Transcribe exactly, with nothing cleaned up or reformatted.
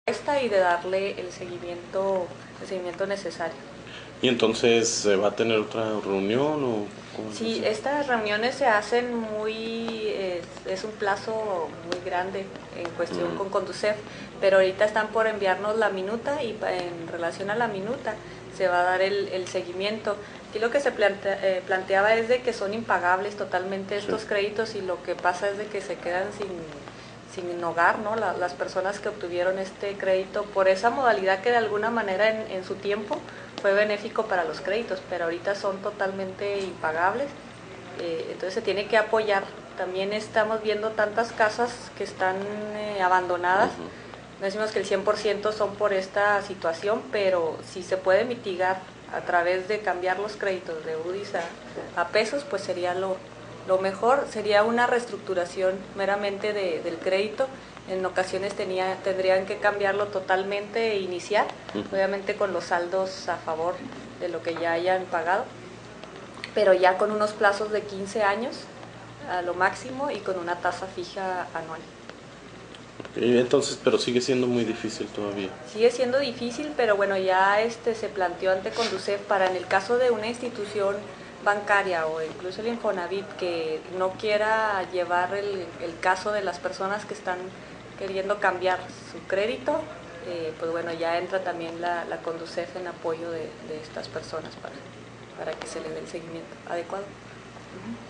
esta y de darle el seguimiento, el seguimiento necesario. ¿Y entonces se va a tener otra reunión o cómo es Sí, eso? estas reuniones se hacen muy, es, es un plazo muy grande en cuestión Mm. con Conducef, pero ahorita están por enviarnos la minuta y en relación a la minuta se va a dar el, el seguimiento. Aquí lo que se plantea, eh, planteaba es de que son impagables totalmente estos Sí. créditos y lo que pasa es de que se quedan sin, sin hogar, ¿no? La, las personas que obtuvieron este crédito por esa modalidad que de alguna manera en, en su tiempo fue benéfico para los créditos, pero ahorita son totalmente impagables, eh, entonces se tiene que apoyar. También estamos viendo tantas casas que están eh, abandonadas, Uh-huh. no decimos que el cien por ciento son por esta situación, pero si se puede mitigar a través de cambiar los créditos de U D I S a, a pesos, pues sería lo, lo mejor. Sería una reestructuración meramente de, del crédito. En ocasiones tenía, tendrían que cambiarlo totalmente e iniciar, Uh-huh. obviamente con los saldos a favor de lo que ya hayan pagado, pero ya con unos plazos de quince años a lo máximo y con una tasa fija anual. Okay, entonces, pero sigue siendo muy difícil todavía. Sigue siendo difícil, pero bueno, ya este se planteó ante Conducef para en el caso de una institución bancaria o incluso el Infonavit que no quiera llevar el, el caso de las personas que están queriendo cambiar su crédito, eh, pues bueno, ya entra también la, la Conducef en apoyo de, de estas personas para, para que se le dé el seguimiento adecuado. Uh-huh.